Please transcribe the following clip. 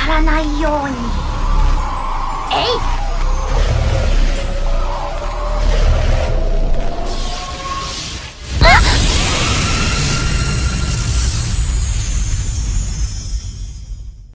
からないように。えい。